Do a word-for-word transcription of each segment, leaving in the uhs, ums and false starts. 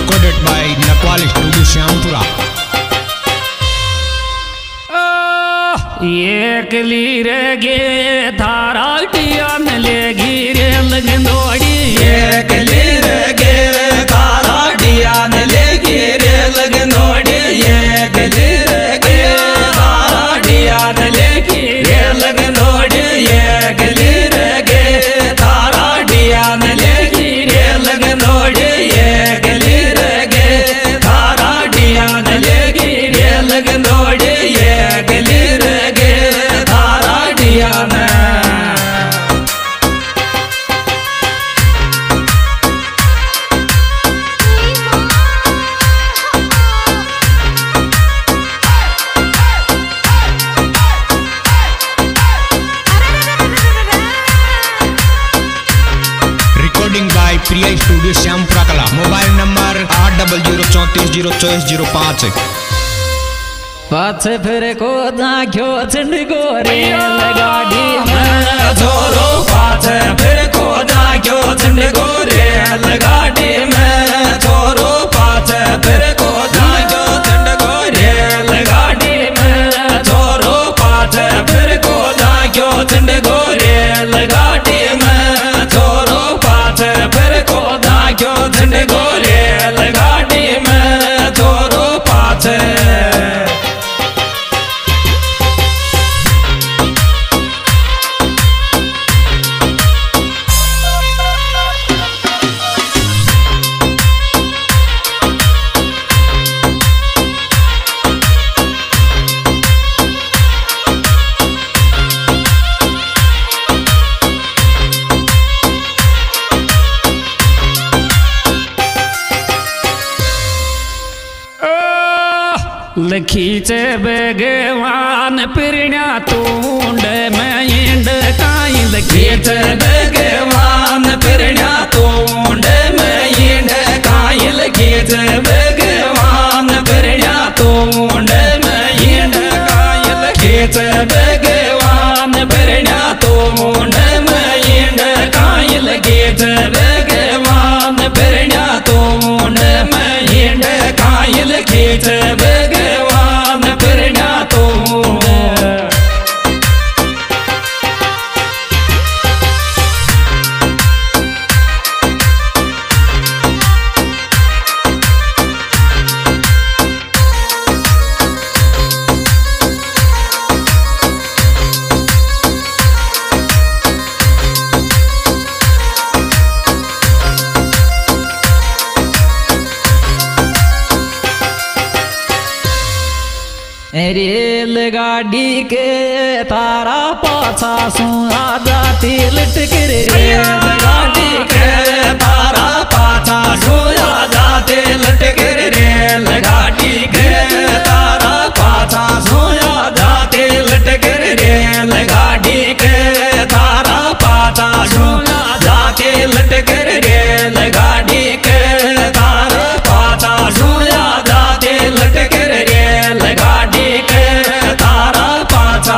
recorded by Nakwal Studio Syampura. एक लीरे गे थारा टियान लेगी रे लगनोड़ी एक लीरे गे थारा टियान लेगी रे लगनोड़ी एक लीरे गे थारा टियान लेगी रे लगनोड़ी एक लीरे गे थारा टियान लेगी रे लगनोड़ी एक लीरे गे थारा टियान लेगी रे लगनोड़ी एक लीरे गे थारा टियान Recording by Priya Studio Syampura Kala. Mobile number आठ डबल जीरो चौंतीस जीरो चौबीस जीरो पाँच. पाछ फिर को दाख्यो चंड गोरे लगाड़ी में छोरो पाछ फिर को दाख्यो चंड गोरे लगाड़ी में छोरो पाछ फिर को दाख्यो चंड गोरे लगाड़ी में छोरो पाछ फिर को दाख्यो चंड गोरे लगाड़ी में छोरो पाछ फिर को दाख्यो चंड गोरे लगाड़ी में छोरो पाछ लखीचे बेगवान पिरण्या तूंड में इंड काई लखीचे बेगवान पिरण्या तूंड में इंड काई लखीचे बेगवान पिरण्या तूंड में इंड काई लखीचे बेगवान पिरण्या तूंड में इंड काई लखीचे बेगवान पिरण्या तूंड में इंड काई लखीचे बेगवान पिरण्या तूंड रेलगाड़ी के तारा पाछा सुहा जाती लटक रे रेलगाड़ी के तारा पाछा सुहा जाते लटक रे रेलगाड़ी के तारा पाछा सुहा जाते लटक रे रेलगाड़ी के तारा पाछा सुहा जाते लटक रे रेलगाड़ी के तारा पाछा सुहा जाते लटक रे रेलगाड़ी के तारा पाछा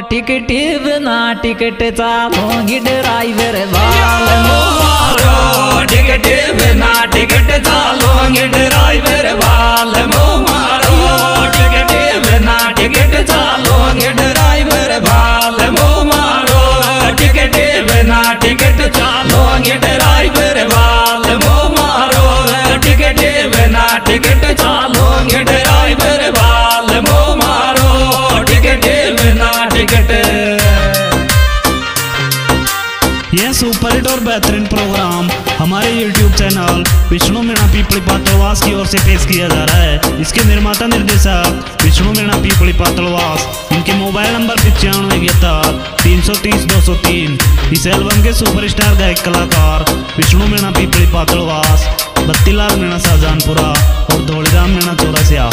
टिकट बिना टिकट चालोगी ड्राइवर बाल मारो टिकट बिना टिकट चालोगे ड्राइवर बाल मारो टिकट बिना टिकट चालोगे ड्राइवर बाल मारो टिकट बिना टिकट चालोगे ड्राइवर बाल मारो टिकट बिना टिकट चालोगे ड्राइवर बाल मारो टिकट बिना टिकट। यह सुपरहिट और बेहतरीन प्रोग्राम हमारे यूट्यूब चैनल विष्णु मीणा पीपली पातलवास की ओर से पेश किया जा रहा है। इसके निर्माता निर्देशक विष्णु मीणा पीपली पातलवास। इनके मोबाइल नंबर पचानवे इकहत्तर तीन सौ तीस दो सौ तीन। इस एल्बम के सुपरस्टार गायक कलाकार विष्णु मीणा पीपली पातलवास, बत्तीलाल मीणा शाहजहानपुरा और धौलीराम मीणा चौरसिया।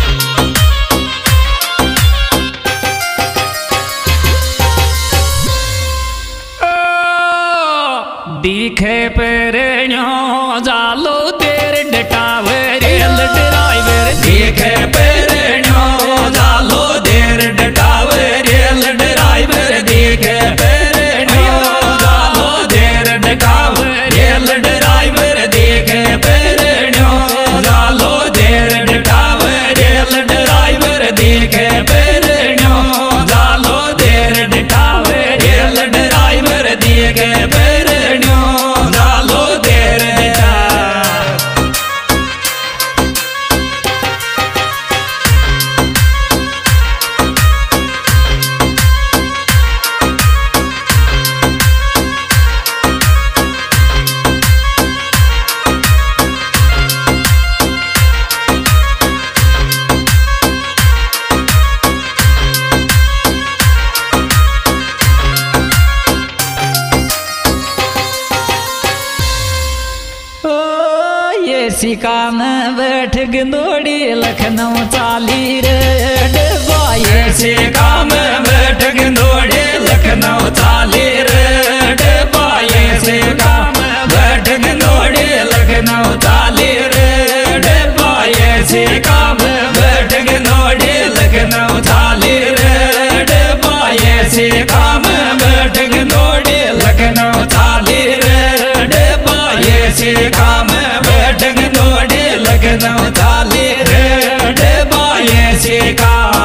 दिखे पेरेणो जालो देर डटावे रेल ड्राइवर दिखे पेरेणो जालो देर डटावे रेल ड्राइवर दिखे पेरेणो जालो देर डटावे रेल ड्राइवर दिखे पेरेणो जालो देर डटावे रेल ड्राइवर दिखे पेरेणो जालो देर डटावे रेल ड्राइवर दिखे पेरेणो जालो देर डटा। सिकान बैठ गिंदोड़ी लखनऊ चाली रे डब्बा ऐसे काम बैठ गिंदोड़ी लखनऊ चाली रे डब्बा ऐसे काम बैठ गिंदोड़ी लखनऊ चाली रे डब्बा ऐसे काम बैठ गिंदोड़ी लखनऊ चाली रे डब्बा ऐसे काम बैठ गिंदोड़ी लखनऊ चाली रे डब्बा ऐसे काम बैठ गिंदोड़ी लखनऊ चाली रे डब्बा ऐसे काम।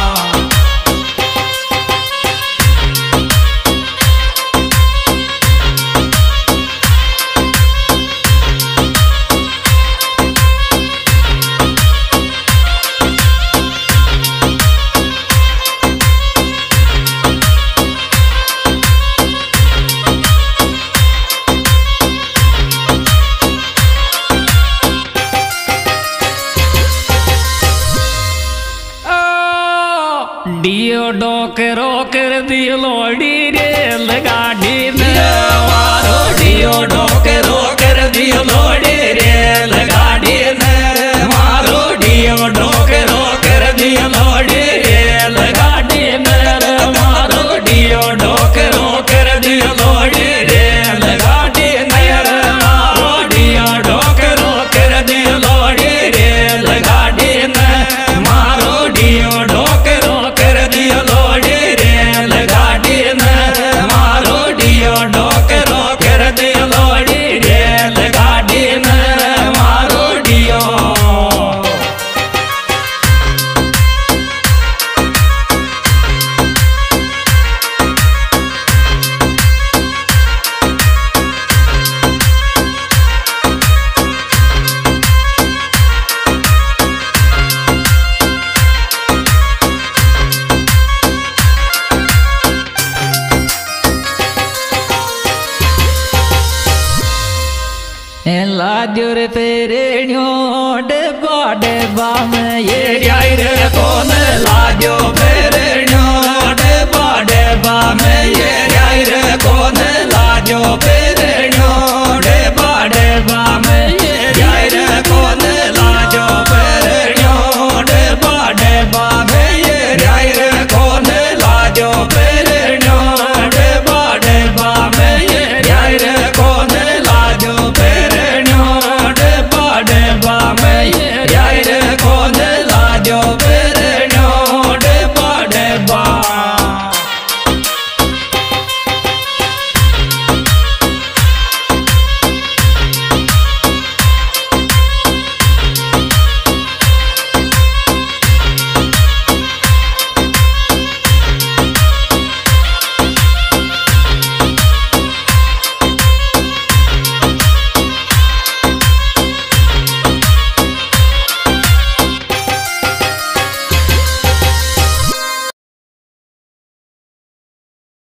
डियो डोक रोक दियो लोड़ी रेल गाड़ी में मारो डियो डोक रोक दियो लोड़ी रेल गाड़ी में मारो डियो डोक रोक दियो लोड़ी रेल गाड़ी में मारो डियो डोक रोक दियो लोड़ी रेल गाड़ी में मारो डियो डोक रोक दियो लोड़ी रेल गाड़ी में मारो डियो डोक रोक दियो लोड़ी रेल गाड़ी में मारो डियो डोक रोक दियो लोड़ी रेल गाड़ी में मारो डियो। लाजोर पेरेणो डब्बा डब्बा में ये रे कौन लाजो